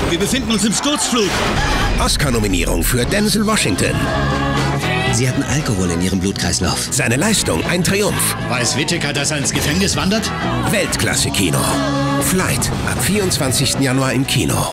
Wir befinden uns im Sturzflug. Oscar-Nominierung für Denzel Washington. Sie hatten Alkohol in Ihrem Blutkreislauf. Seine Leistung ein Triumph. Weiß Whittaker, dass er ins Gefängnis wandert? Weltklasse-Kino. Flight ab 24. Januar im Kino.